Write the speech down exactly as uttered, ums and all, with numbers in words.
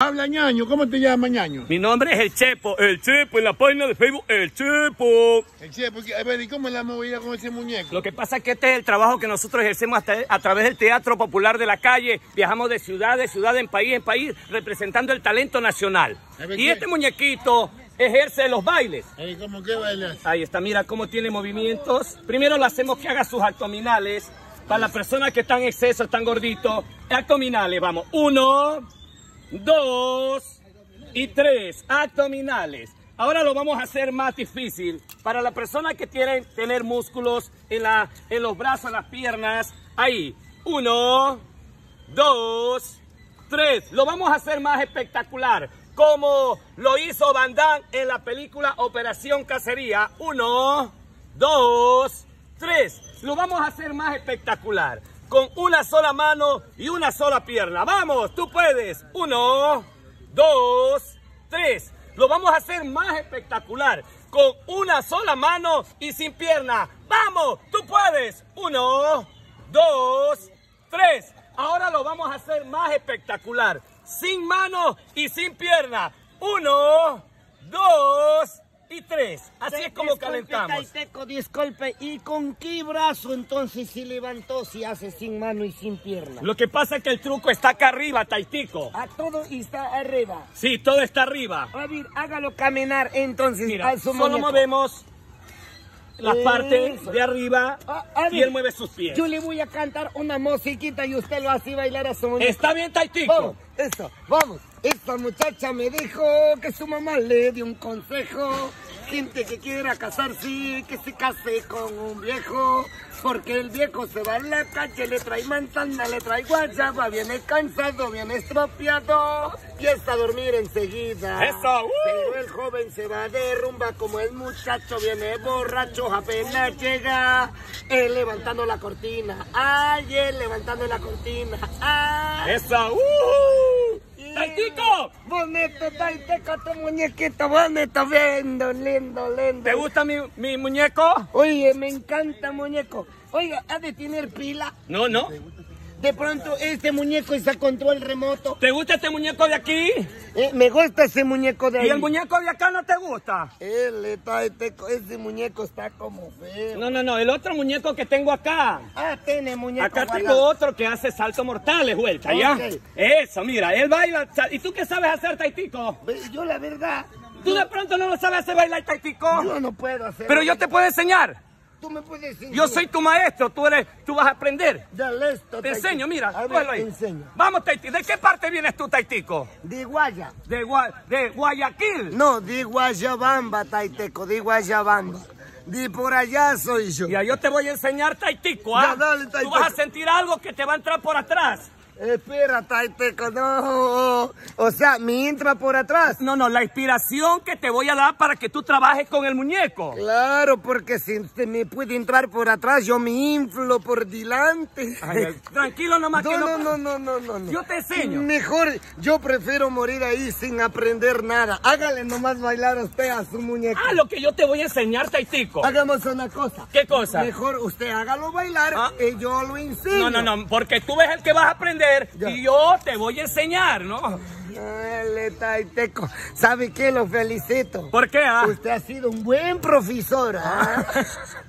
habla ñaño. ¿Cómo te llamas, ñaño? Mi nombre es el Chepo, el Chepo, en la página de Facebook, el Chepo. El Chepo, a ver, ¿y cómo es la movida con ese muñeco? Lo que pasa es que este es el trabajo que nosotros ejercemos hasta, a través del Teatro Popular de la Calle. Viajamos de ciudad de ciudad, en país en país, representando el talento nacional. Y ¿qué? este muñequito ejerce los bailes. Ay, ¿cómo que bailas? Ahí está, mira cómo tiene movimientos. Primero le hacemos que haga sus abdominales. Para las personas que están en exceso, están gorditos. Abdominales, vamos. Uno, dos y tres. Abdominales. Ahora lo vamos a hacer más difícil. Para las personas que quieren tener músculos en, la, en los brazos, en las piernas. Ahí. Uno, dos, tres. Lo vamos a hacer más espectacular. Como lo hizo Van Damme en la película Operación Cacería. Uno, dos, tres. Lo vamos a hacer más espectacular. Con una sola mano y una sola pierna. ¡Vamos! ¡Tú puedes! Uno, dos, tres. Lo vamos a hacer más espectacular. Con una sola mano y sin pierna. ¡Vamos! ¡Tú puedes! Uno, dos, tres. Ahora lo vamos a hacer más espectacular. Sin mano y sin pierna. Uno, dos y tres. Así es como Disculpe, calentamos. Taiteco, disculpe. ¿Y con qué brazo entonces se levantó si hace sin mano y sin pierna? Lo que pasa es que el truco está acá arriba, Taitico. A todo y está arriba. Sí, todo está arriba. A ver, hágalo caminar entonces. Mira, a su solo muñeco. movemos la Eso. parte de arriba Ah, a ver, y él mueve sus pies. Yo le voy a cantar una musiquita y usted lo hace bailar a su muñeco. ¿Está bien, Taitico? Vamos, eso, vamos. Esta muchacha me dijo que su mamá le dio un consejo. Gente que quiera casarse, que se case con un viejo. Porque el viejo se va a la calle, le trae manzana, le trae guayaba. Viene cansado, viene estropeado y está a dormir enseguida. ¡Eso! ¡Uh! Pero el joven se va de rumba como el muchacho viene borracho, apenas llega. Él levantando la cortina, ay, él levantando la cortina, ay. ¡Eso! ¡Uh! ¡Taitico! Bonito, Taiteco, tu muñequito, bonito, lindo, lindo, lindo. ¿Te gusta mi, mi muñeco? Oye, me encanta muñeco. Oiga, ¿ha de tener pila? No, no. De pronto este muñeco está control remoto. ¿Te gusta este muñeco de aquí? Eh, me gusta ese muñeco de ahí. ¿Y el muñeco de acá no te gusta? Él, Taiteco, ese muñeco está como feo. No, no, no, el otro muñeco que tengo acá. Ah, tiene muñeco. Acá guardado. tengo otro que hace saltos mortales, vuelta, ¿ya? Ok. Eso, mira, él baila. ¿Y tú qué sabes hacer, Taitico? Yo la verdad, ¿Tú de pronto no lo sabes hacer bailar, Taitico? yo no puedo hacer. Pero yo te puedo enseñar. Tú me puedes enseñar. Yo soy tu maestro, tú eres, tú vas a aprender. Dale esto, Te Taitico. enseño, mira, A ver, cógelo ahí. te enseño. Vamos, Taitico, ¿de qué parte vienes tú, Taitico? De Guaya. De, Gua- de Guayaquil. No, de Guayabamba, Taiteco, de Guayabamba. De por allá soy yo. Ya, yo te voy a enseñar, Taitico, ¿ah? Ya, dale, Taitico. Tú vas a sentir algo que te va a entrar por atrás. Espera, Taiteco, no. O sea, me entra por atrás. No, no, la inspiración que te voy a dar para que tú trabajes con el muñeco. Claro, porque si usted me puede entrar por atrás, yo me inflo por delante. Ay, ay, tranquilo nomás No, que no, no, no, no, no, no. Yo te enseño. Mejor, yo prefiero morir ahí sin aprender nada. Hágale nomás bailar a usted a su muñeco. Ah, lo que yo te voy a enseñar, Taitico. Hagamos una cosa. ¿Qué cosa? Mejor usted hágalo bailar Ah. y yo lo enseño. No, no, no, porque tú ves el que vas a aprender Ya. y yo te voy a enseñar, ¿no? Dale, Taiteco. ¿Sabe qué? Lo felicito. ¿Por qué, ah? Usted ha sido un buen profesor, ¿ah?